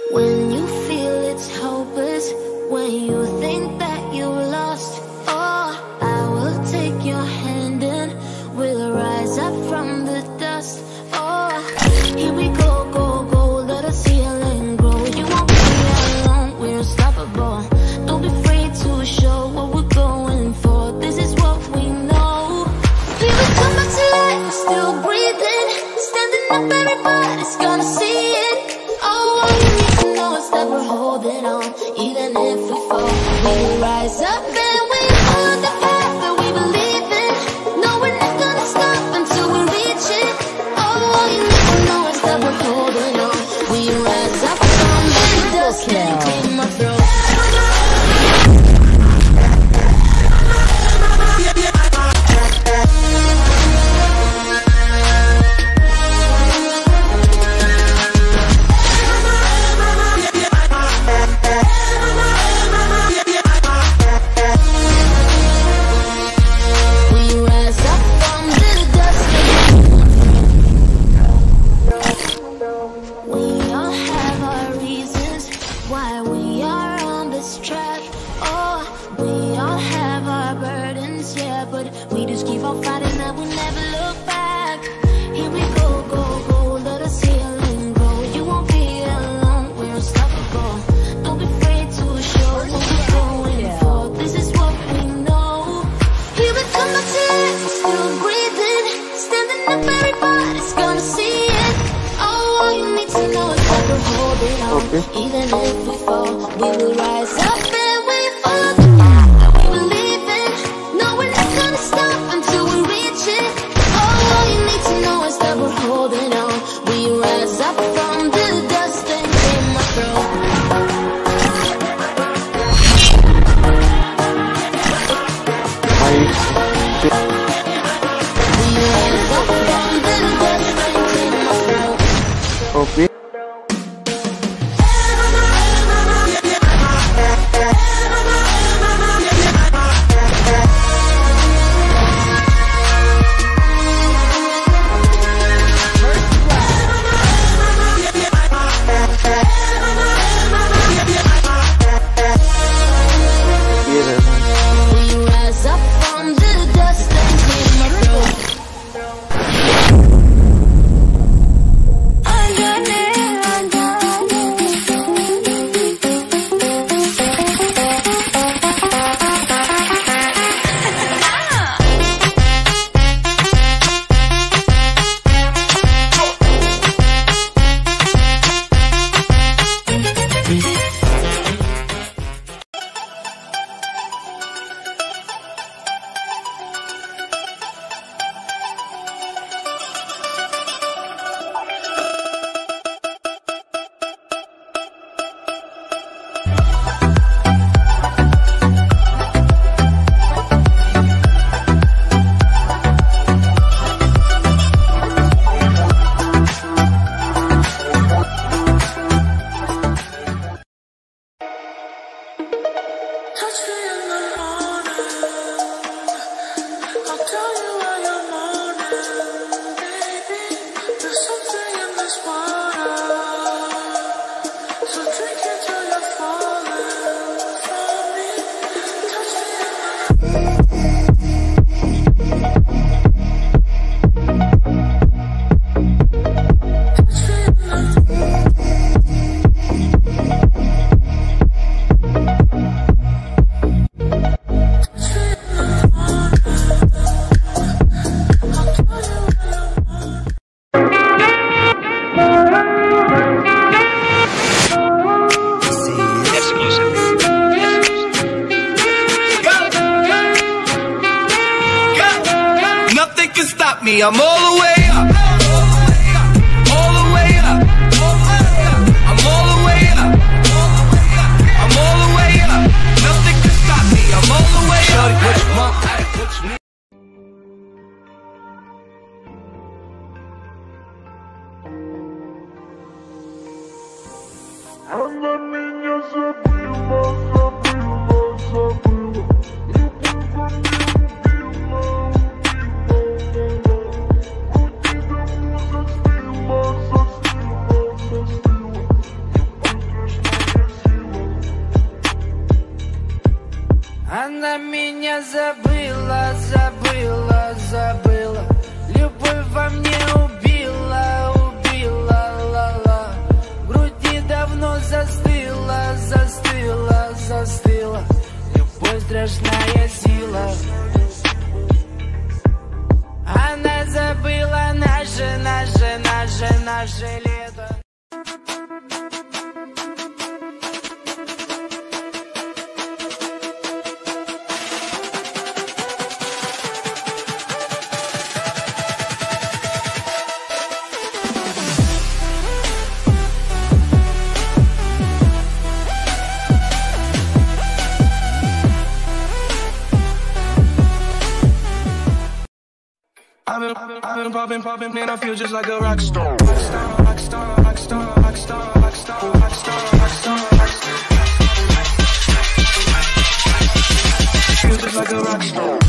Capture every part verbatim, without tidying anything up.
When you feel it's hopeless, when you think that you lost, oh, I will take your hand and we'll rise up from the dust. Oh, here we go, go, go, let us heal and grow. You won't be alone, we're unstoppable. Don't be afraid to show what we're going for. This is what we know. We will come back to life, still breathing, standing up, everybody's gonna see it. Oh, all you need to know is that we're holding on, even if we fall. We will rise up and we follow the path that we believe in. No, we're not gonna stop until we reach it. Oh, all you need to know is that we're holding on. We rise up from the dust and clean my throat. Even if we fall, we will rise up and we follow the path that we believe in. No, we're not gonna stop until we reach it. Oh, all you need to know is that we're holding on. We rise up from the dust and clear my throat. We rise up from the dust and clear my throat. Okay. I'm all the way up, all the way up, I'm all the way up, I'm all the way up, nothing can stop me, I'm all the way up. Anda niña se prima, se prima, se prima. You Она забыла, забыла, забыла. Любовь во мне убила, убила, ла-ла. В груди давно застыла, застыла, застыла. Любовь страшная сила. Она забыла наше, наше, наше, наше лето. I've been, I've been popping, popping, man, I feel just like a rock star. Rock star, rock star, rock star, rock star, rock star, rock star, rock star, rock star. Feel just like a rock star.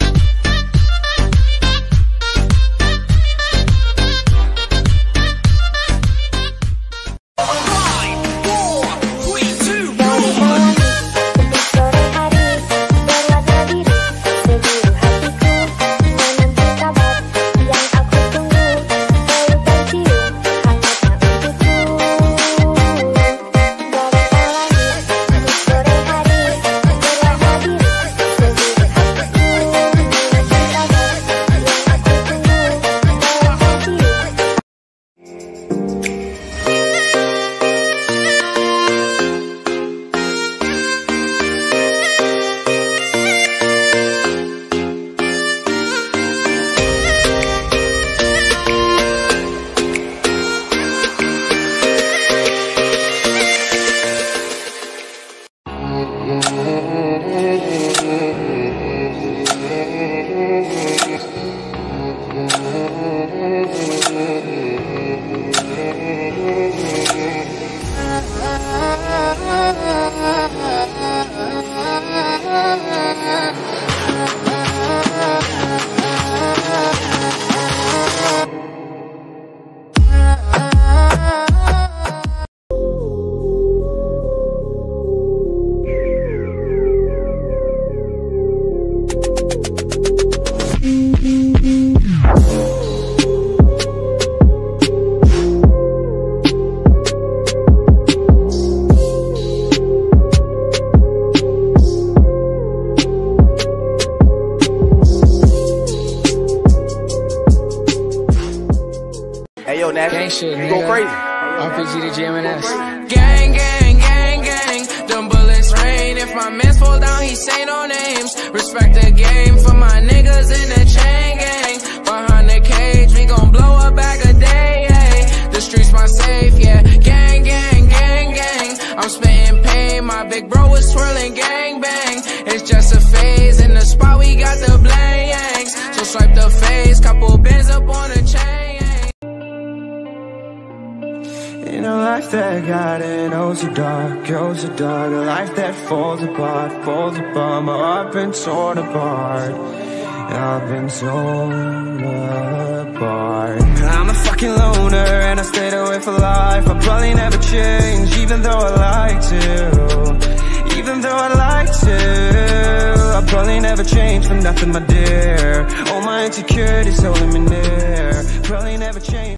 Hey yo, Nash, Gang shit, you nigga. go crazy. R P G to J M N S. Gang, gang, gang, gang. Them bullets rain. If my mans fall down, he say no names. Respect the game for my niggas in the chain gang. Behind the cage, we gon' blow a bag a day. Ay. The streets my safe, yeah. Gang, gang, gang, gang. I'm spitting pain. My big bro was twirling gang bang. It's just a phase. In the spot, we got the blangs. So swipe the face. Couple bands up on the chain. In a life that got it, oh so dark, oh so dark. A life that falls apart, falls apart. My heart been torn apart, I've been torn apart. I'm a fucking loner and I stayed away for life. I'll probably never change, even though I'd like to. Even though I'd like to, I'll probably never change for nothing, my dear. All my insecurities holding me near. Probably never change.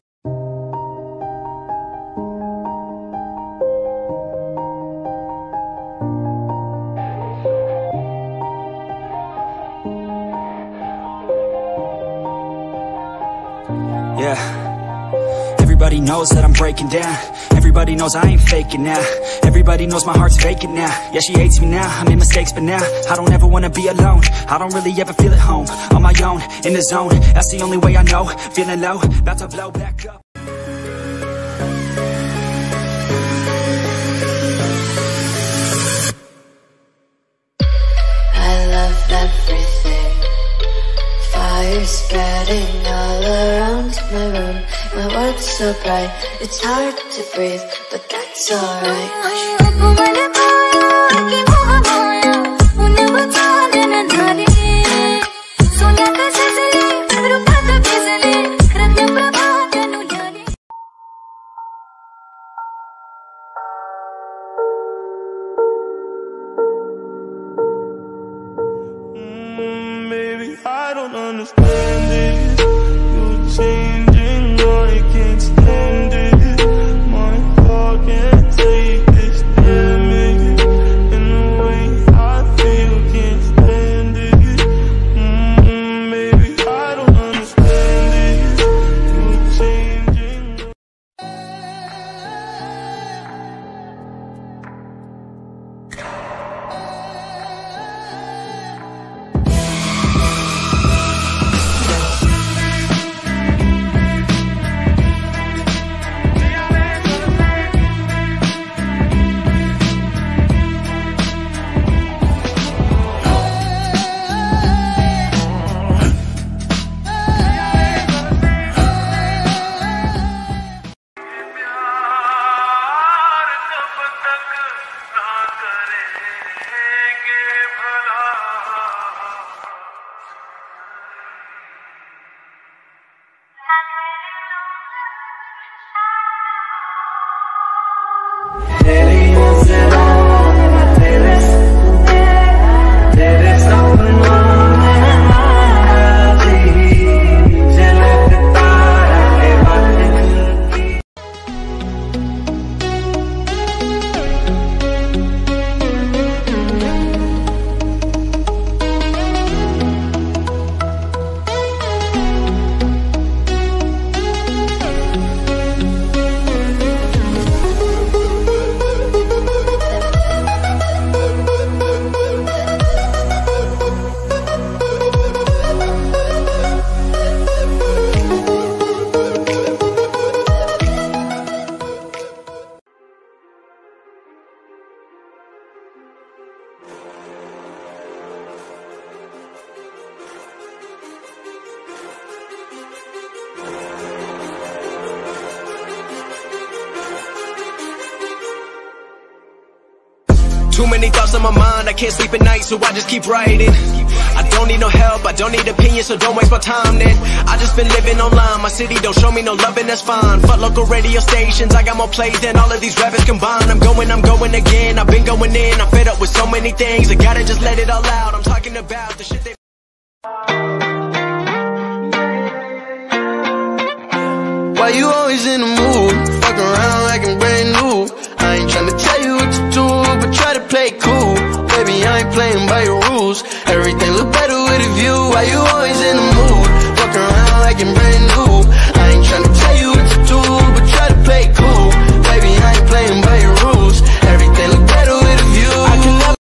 Yeah, everybody knows that I'm breaking down. Everybody knows I ain't faking now. Everybody knows my heart's vacant now. Yeah, she hates me now, I made mistakes but now I don't ever wanna be alone. I don't really ever feel at home. On my own, in the zone, that's the only way I know. Feeling low, about to blow back up. I love everything. Fire spreading all around my room. My world's so bright, it's hard to breathe, but that's alright. Mm. understand it. You're changing, I can't stand it. My heart can't take this damage. And the way I feel, can't stand it. Mm-hmm, maybe I don't understand it. You're changing. Too many thoughts on my mind, I can't sleep at night, so I just keep writing. I don't need no help, I don't need opinions, so don't waste my time then. I just been living online, my city don't show me no love and that's fine. Fuck local radio stations, I got more plays than all of these rappers combined. I'm going, I'm going again, I've been going in, I'm fed up with so many things, I gotta just let it all out. I'm talking about the shit they... Why you always in the mood? Fuck around like I'm brand new. I ain't tryna tell you what to do, but try to play cool. Baby, I ain't playing by your rules. Everything look better with a view. Why you always in the mood? Fuck around like I'm brand new. I ain't tryna tell you what to do, but try to play cool. Baby, I ain't playing by your rules. Everything look better with a view. I can never.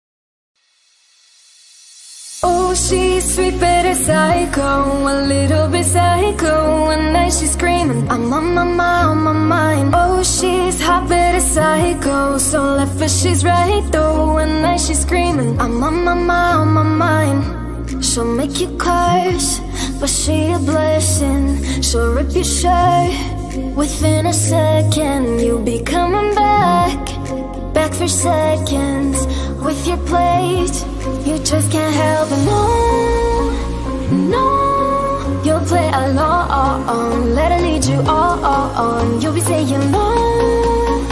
Oh, she's sweet but a psycho, a little bit psycho. One night she's screaming, I'm on my mind, on my mind. Oh, she's hot but a psycho, so left but she's right though. One night she's screaming, I'm on my mind, on my mind. She'll make you curse, but she a blessing. She'll rip your shirt within a second. You'll be coming back, back for seconds with your plate. You just can't help it, no, no. You'll play along, let her lead you on. You'll be saying no,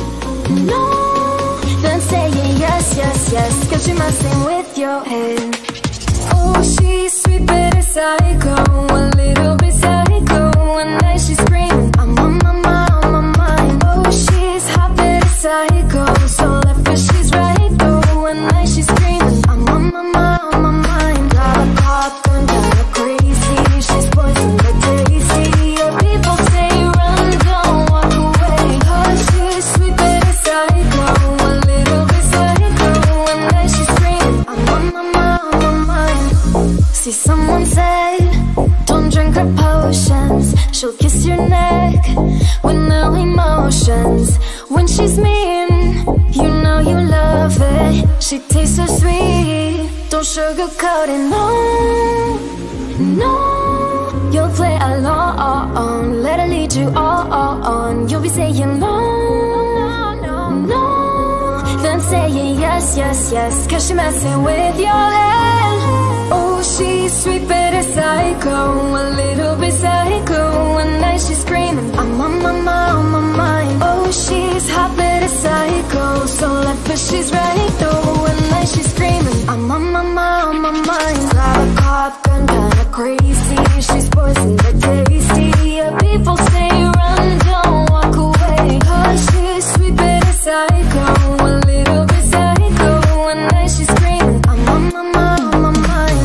no, then saying yes, yes, yes, cause you're messing with your head. Oh, she's sweet but a psycho, a little bit psycho. One night she's screaming, I'm on my mind, on my mind. Oh, she's hot but a psycho, so left but she's right though. One night she's screaming, I'm on my mind, on my mind. Got a cop and got her crazy, she's poison but tasty. Your people say run, don't walk away. Oh, she's sweet but a psycho, a little bit psycho. One night she's screaming, I'm on my mind, on my mind. See, someone said, don't drink her potions. She'll kiss your neck with no emotions. When she's mean, you know you love it. She tastes so sweet, don't sugarcoat it, no, no. You'll play along, let her lead you on. You'll be saying no, no, no, then saying yes, yes, yes, cause she messing with your head. Oh, she's sweet but a psycho, a little bit psycho. One night she's screaming, I'm on my mind, on my mind. Oh, she's hot but a psycho, so left but she's right though. One night she's screaming, I'm on my mind, on my mind. Got a car pop gun, kinda crazy. She's poison but tasty. Yeah, people say run, don't walk away. Cause she's sweet but a psycho, a little bit psycho. One night she's screaming, I'm on my mind, on my mind.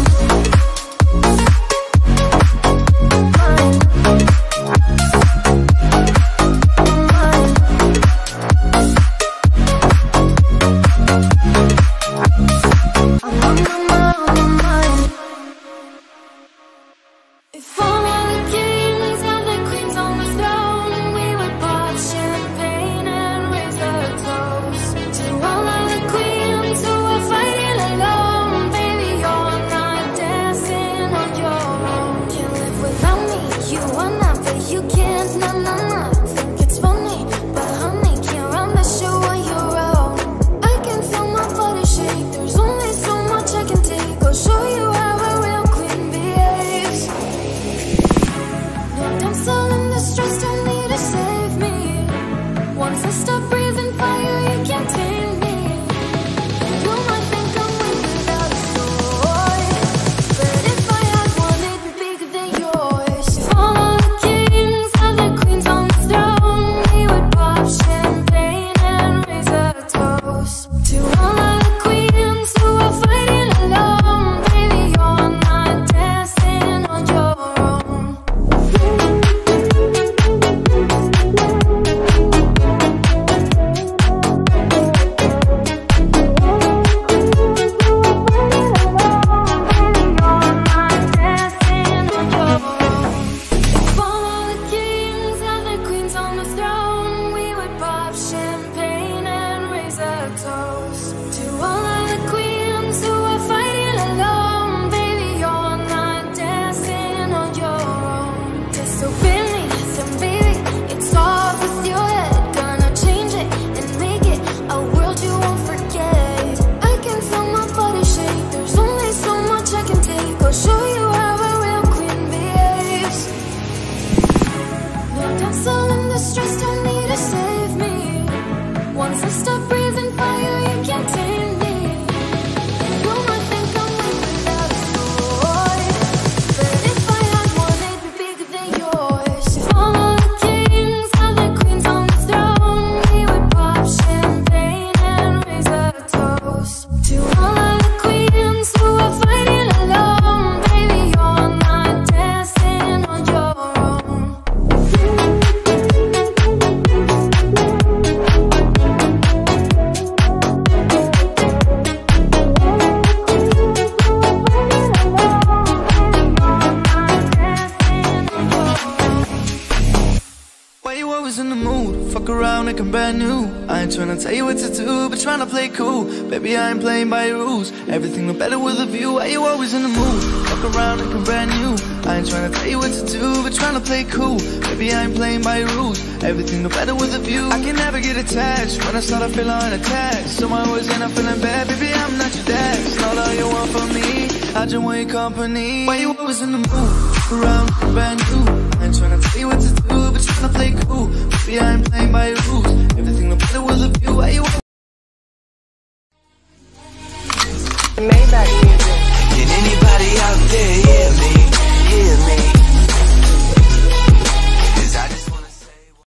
Mind. If all of the kings and the queens on the throne, we would pop champagne and raise a toast to all of the queens who are fighting alone. Baby, you're not dancing on your own. Can't live without me, you wanna, but you can't. No, no, no. Think it's funny, but honey, can't run the show on your own. I can feel my body shake. There's only so much I can take. I'll show you how a real queen behaves. Damsel in distress, don't need to save me. Once I stop breathing fire, you can't tame me. You might think I'm weak without a sword, but if I had one, it'd be bigger than yours. If all of the kings and the queens on the throne, we would pop champagne and raise a toast to all of the queens who are fighting alone. Baby, you're not dancing on your own. Once I stop breathing fire, you can't tame me. You might think I'm weak without a sword, but if I had one, it'd be bigger than yours. If all of the kings and the queens on the throne, we would pop champagne and raise a toast to all of the queens who are fighting alone. Baby, you're not dancing on your own. In the mood, fuck around like I'm brand new. I ain't tryna tell you what to do, but tryna play cool. Baby, I ain't playing by your rules. Everything look better with a view. Why you always in the mood? Fuck around like I'm brand new. I ain't tryna tell you what to do, but tryna play cool. Baby, I ain't playing by your rules. Everything look better with a view. I can never get attached. When I start, I feel unattached. So I always end up feeling bad. Baby, I'm not your dad. It's not all you want from me. I just want your company. Why you always in the mood? Fuck around like I'm brand new. I ain't tryna tell you what to do, but tryna play cool. Baby, I ain't playing by your rules. Everything look better with a view. Why you Maybach.